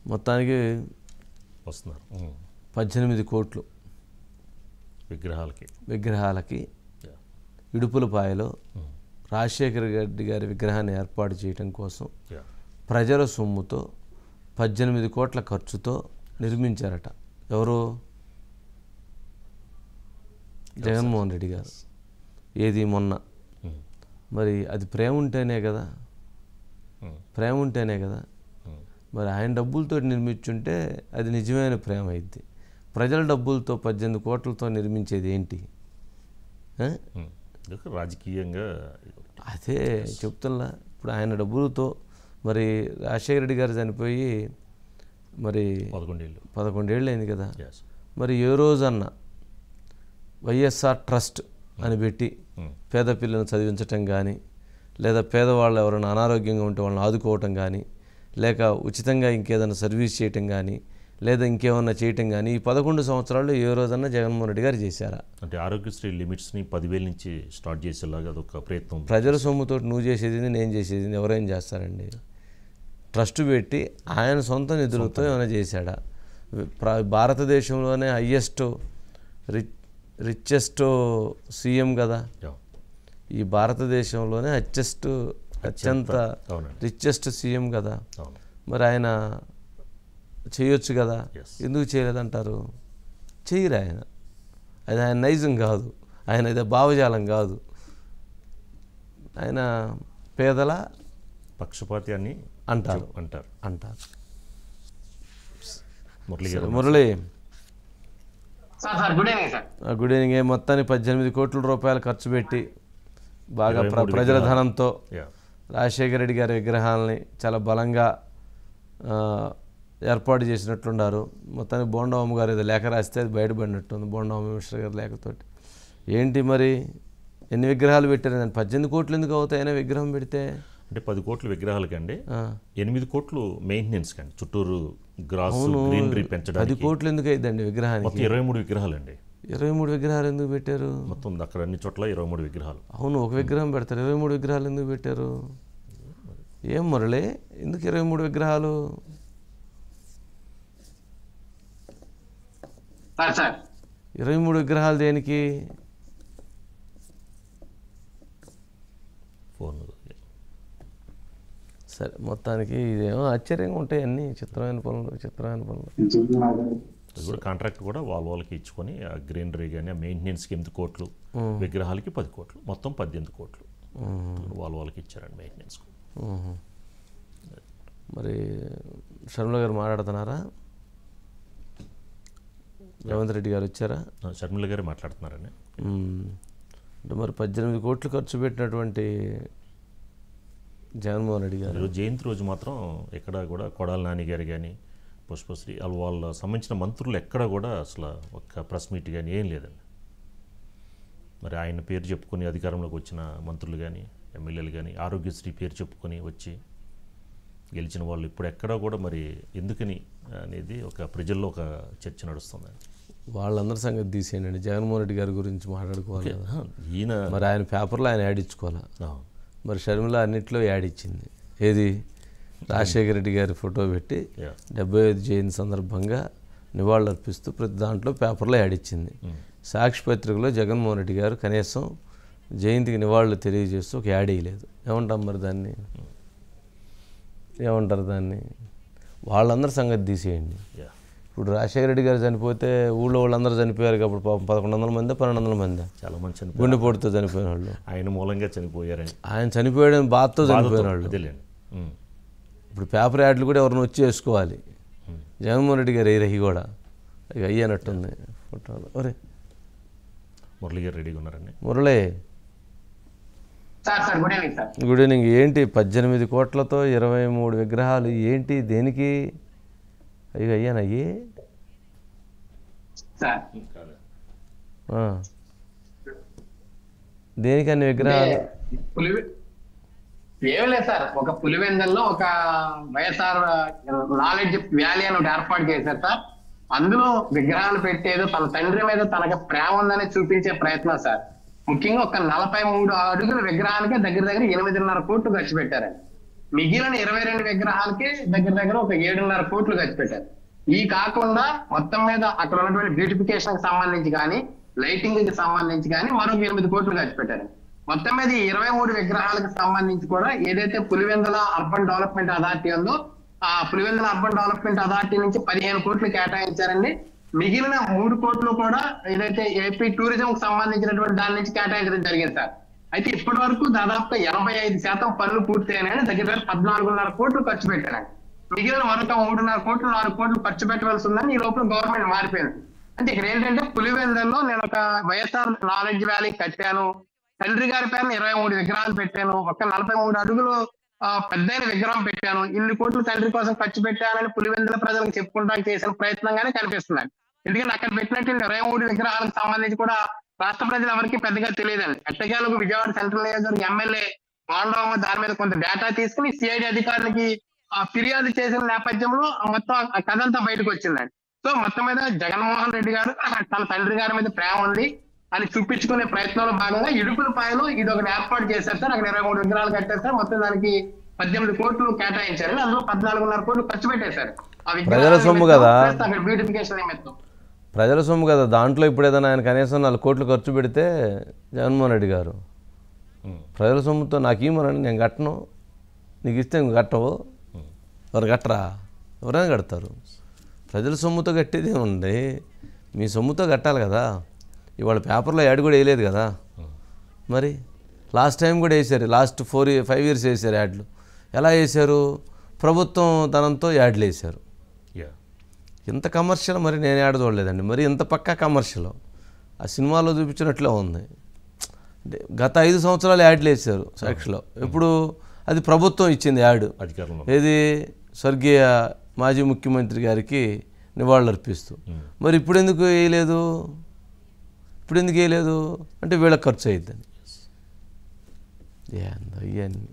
మొత్తానికి వస్తున్నారు 18 కోట్లు విగ్రహాలకి ఇడుపులపాయలో రాజశేఖర రెడ్డి గారి విగ్రహాన్ని ఏర్పాటు చేయడం కోసం ప్రజల సొమ్ముతో 18 కోట్ల ఖర్చుతో నిర్మించారట. ఎవరు? జగన్మోహన్ రెడ్డి గారు. ఏది మొన్న. మరి అది ప్రేమ ఉంటేనే కదా, మరి ఆయన డబ్బులతో నిర్మించుంటే అది నిజమైన ప్రేమ అయింది. ప్రజల డబ్బులతో 18 కోట్లతో నిర్మించేది ఏంటి? రాజకీయంగా అదే చెప్తున్నా. ఇప్పుడు ఆయన డబ్బులతో మరి రాజశేఖర రెడ్డి గారు చనిపోయి మరి 11 ఏళ్ళు అయింది కదా. మరి ఏ రోజన్నా వైఎస్ఆర్ ట్రస్ట్ అని పెట్టి పేద పిల్లలను చదివించటం కానీ, లేదా పేదవాళ్ళు ఎవరైనా అనారోగ్యంగా ఉంటే వాళ్ళని ఆదుకోవటం కానీ, లేక ఉచితంగా ఇంకేదైనా సర్వీస్ చేయటం కానీ, లేదా ఇంకేమన్నా చేయటం కానీ ఈ 11 సంవత్సరాల్లో ఏ రోజన్నా జగన్మోహన్ రెడ్డి గారు చేశారా? అంటే ఆరోగ్యశ్రీ లిమిట్స్ని 10,000 నుంచి స్టార్ట్ చేసేలాగా అదొక ప్రయత్నం. ప్రజల సొమ్ముతో నువ్వు చేసేది నేను చేసేది ఎవరైనా చేస్తారండి? ట్రస్ట్ పెట్టి ఆయన సొంత నిధులతో ఏమైనా చేశాడా? భారతదేశంలోనే రిచెస్ట్ సీఎం కదా. ఈ భారతదేశంలోనే అత్యంత రిచెస్ట్ సీఎం కదా. మరి ఆయన చేయొచ్చు కదా, ఎందుకు చేయలేదంటారు? చేయరు ఆయన. అది ఆయన నైజం కాదు, ఆయన ఇదే భావజాలం కాదు. ఆయన పేదల పక్షపాతి అని అంటారు. Murali good evening. మొత్తానికి 18 కోట్ల రూపాయలు ఖర్చు పెట్టి బాగా ప్రజల ధనంతో రాజశేఖర రెడ్డి గారి విగ్రహాలని చాలా బలంగా ఏర్పాటు చేసినట్లున్నారు. మొత్తానికి బోండమ్మ గారు ఏదో లేఖ రాస్తే అది బయటపడినట్టుంది, బోండమ్మ మినిస్టర్ గారి లేఖతోటి. ఏంటి మరి ఎన్ని విగ్రహాలు పెట్టారు? 18 కోట్లు ఎందుకు అవుతాయనే విగ్రహం పెడితే? అంటే 10 కోట్ల విగ్రహాలకండి, 8 కోట్లు మెయింటెనెన్స్ కండి, చుట్టూరు గ్రాస్ గ్రీనరీ పెంచడానికి. 10 కోట్లు ఎందుకు అయిందండి విగ్రహానికి? మొత్తం 23 విగ్రహాలండి. 23 విగ్రహాలు ఎందుకు పెట్టారు? మొత్తం అక్కడ అన్ని చోట్ల 23 విగ్రహాలు. అవును, ఒక విగ్రహం పెడతారు, 23 విగ్రహాలు ఎందుకు పెట్టారు? ఏం మురళి, ఎందుకు 23 విగ్రహాలు? 23 విగ్రహాలు దేనికి? సరే, మొత్తానికి ఇదేమో ఆశ్చర్యంగా ఉంటాయి అన్నీ, చిత్రమైన పనులు. కూడా కాంట్రాక్ట్ కూడా వాళ్ళకి ఇచ్చుకొని ఆ గ్రీనరీ కానీ ఆ మెయింటెనెన్స్కి 8 కోట్లు, విగ్రహాలకి 10 కోట్లు, మొత్తం 18 కోట్లు వాళ్ళకి ఇచ్చారండి మెయింటెనెన్స్కు. మరి షర్మిల గారు మాట్లాడుతున్నారా? రేవంత్ రెడ్డి గారు వచ్చారా? షర్మిల గారు మాట్లాడుతున్నారండి. అంటే మరి 18 కోట్లు ఖర్చు పెట్టినటువంటి జగన్మోహన్ రెడ్డి గారు జయంతి రోజు మాత్రం ఎక్కడ కూడా కొడాలి నాని గారు కానీ, పుష్పశ్రీ వాళ్ళ సంబంధించిన మంత్రులు ఎక్కడ కూడా అసలు ఒక్క ప్రెస్ మీట్ కానీ ఏం లేదండి. మరి ఆయన పేరు చెప్పుకొని అధికారంలోకి వచ్చిన మంత్రులు కానీ, ఎమ్మెల్యేలు కానీ, ఆరోగ్యశ్రీ పేరు చెప్పుకొని వచ్చి గెలిచిన వాళ్ళు ఇప్పుడు ఎక్కడా కూడా మరి ఎందుకని అనేది ఒక ప్రజల్లో ఒక చర్చ నడుస్తుంది. వాళ్ళందరి సంగతి తీసేయండి, జగన్మోహన్ రెడ్డి గారి గురించి మాట్లాడుకోవాలి కదా. ఈయన మరి ఆయన పేపర్లో ఆయన యాడ్ ఇచ్చుకోవాలా? మరి షర్మిల అన్నింటిలో యాడ్ ఇచ్చింది. ఏది? రాజశేఖర రెడ్డి గారి ఫోటో పెట్టి 75 జయంతి సందర్భంగా నివాళులు అర్పిస్తూ ప్రతి దాంట్లో పేపర్లో యాడ్ ఇచ్చింది. సాక్షి పత్రికలో జగన్మోహన్ రెడ్డి గారు కనీసం జయంతికి నివాళులు తెలియజేస్తూ ఒక యాడ్ వేయలేదు. ఏమంటాం మరి దాన్ని? ఏమంటారు దాన్ని? వాళ్ళందరి సంగతి తీసేయండి. ఇప్పుడు రాజశేఖర రెడ్డి గారు చనిపోతే ఊళ్ళో వాళ్ళందరూ చనిపోయారు. అప్పుడు 1100 మంది 1200 మంది చాలా మంది గుండెపోటుతో చనిపోయిన వాళ్ళు, ఆయన మూలంగా చనిపోయారని, ఆయన చనిపోయాడని బాధతో చనిపోయిన వాళ్ళు. ఇప్పుడు పేపర్ యాడ్లు కూడా ఎవరిని వచ్చి వేసుకోవాలి. జగన్మోహన్ రెడ్డి గారు రహి కూడా ఇక అయ్యనట్టుంది ఫోటోలు. ఒరే మురళి గారు రెడీగా ఉన్నారండి. Murali, good evening. ఏంటి 18 కోట్లతో 23 విగ్రహాలు ఏంటి? దేనికి? అయ్యి అయ్యానయ్యి దేనికి అన్ని విగ్రహాలు? ఏం లేదు సార్, ఒక పులివెందల్లో ఒక వైఎస్ఆర్ నాలెడ్జ్ వ్యాలీ అని ఒకటి ఏర్పాటు చేశారు సార్. అందులో విగ్రహాలు పెట్టేదో తన తండ్రి మీద తనకి ప్రేమ ఉందని చూపించే ప్రయత్నం సార్. ముఖ్యంగా ఒక 43 అడుగుల విగ్రహానికి దగ్గర 8.5 కోట్లు ఖర్చు పెట్టారండి. మిగిలిన 22 విగ్రహాలకి దగ్గర దగ్గర ఒక 7.5 కోట్లు ఖర్చు పెట్టారు. ఈ కాకుండా మొత్తం మీద అక్కడ ఉన్నటువంటి బ్యూటిఫికేషన్ కి సంబంధించి కానీ లైటింగ్ కి సంబంధించి కానీ మరొక 8 కోట్లు ఖర్చు పెట్టారు. మొత్తం మీద ఈ 23 విగ్రహాలకు సంబంధించి కూడా ఏదైతే పులివెందుల అర్బన్ డెవలప్మెంట్ అథారిటీ ఉందో ఆ పులివెందుల అర్బన్ డెవలప్మెంట్ అథారిటీ నుంచి 15 కోట్లు కేటాయించారండి. మిగిలిన 3 కోట్లు కూడా ఏదైతే ఏపీ టూరిజం కు సంబంధించినటువంటి దాని నుంచి కేటాయించడం జరిగింది సార్. అయితే ఇప్పటి వరకు దాదాపుగా 85% పనులు పూర్తయినాయని దగ్గర 14.5 కోట్లు ఖర్చు పెట్టారండి. మిగిలిన మరొక 3.5 కోట్లు 4 కోట్లు ఖర్చు పెట్టవలసి ఉందని ఈ లోపల గవర్నమెంట్ మారిపోయింది. అంటే ఇక్కడ ఏంటంటే పులివెందుల్లో నేను ఒక వైఎస్ఆర్ నాలెడ్జ్ వ్యాలీ కట్టాను, తండ్రి గారి పేరున 23 విగ్రహాలు పెట్టాను, ఒక 43 అడుగులు పెద్దైన విగ్రహం పెట్టాను, ఇన్ని కోట్లు తండ్రి కోసం ఖర్చు పెట్టానని పులివెందుల ప్రజలకు చెప్పుకుంటానికి చేసిన ప్రయత్నంగానే కనిపిస్తున్నాయి. ఎందుకంటే అక్కడ పెట్టినట్టు 23 విగ్రహాలకు సంబంధించి కూడా రాష్ట్ర ప్రజలు ఎవరికి పెద్దగా తెలియదండి. ఎట్టకేలకు విజయవాడ సెంట్రల్ నియోజకవర్గ ఎమ్మెల్యే మాండవ దాని మీద కొంత డేటా తీసుకుని సిఐడి అధికారులకి ఫిర్యాదు చేసిన నేపథ్యంలో మొత్తం ఆ కథ అంతా బయటకు వచ్చిందండి. సో మొత్తం మీద జగన్మోహన్ రెడ్డి గారు తన తండ్రి గారి మీద ప్రేమ ఉంది అని చూపించుకునే ప్రయత్నంలో భాగంగా ఇడుపులపాయలో ఇది ఒకటి ఏర్పాటు చేశారు సార్. అక్కడ 23 విగ్రహాలు కట్టారు సార్. మొత్తం దానికి 18 కోట్లు కేటాయించారు. అందులో 14.5 కోట్లు ఖర్చు పెట్టేశారు. ప్రజల సొమ్ము కదా, అక్కడ బ్యూటిఫికేషన్ నిమిత్తం ప్రజల సొమ్ము కదా. దాంట్లో ఇప్పుడు ఏదైనా ఆయన కనీసం 4 కోట్లు ఖర్చు పెడితే జగన్మోహన్ రెడ్డి గారు ప్రజల సొమ్ముతో నాకు ఇవ్వమనండి, నేను కట్టను, నీకు ఇస్తే నువ్వు కట్టవు, ఎవరు కట్టరా, ఎవరైనా కడతారు. ప్రజల సొమ్ముతో కట్టేది ఏముంది, మీ సొమ్ముతో కట్టాలి కదా. ఇవాళ పేపర్లో యాడ్ కూడా వేయలేదు కదా. మరి లాస్ట్ టైం కూడా వేసారు, లాస్ట్ 5 ఇయర్స్ వేసారు యాడ్లు. ఎలా వేశారు, ప్రభుత్వం ధనంతో యాడ్లు వేశారు. ఇంత కమర్షియల్ మరి నేను యాడ్ చూడలేదండి. మరి ఇంత పక్కా కమర్షియల్ ఆ సినిమాలో చూపించినట్లే ఉంది. అంటే గత 5 సంవత్సరాలు యాడ్లు వేసారు సాక్షిలో. ఇప్పుడు అది ప్రభుత్వం ఇచ్చింది యాడ్, ఏది స్వర్గీయ మాజీ ముఖ్యమంత్రి గారికి నివాళులు అర్పిస్తూ. మరి ఇప్పుడు ఎందుకు వేయలేదు, అంటే వీళ్ళకి ఖర్చు అయ్యిద్దని.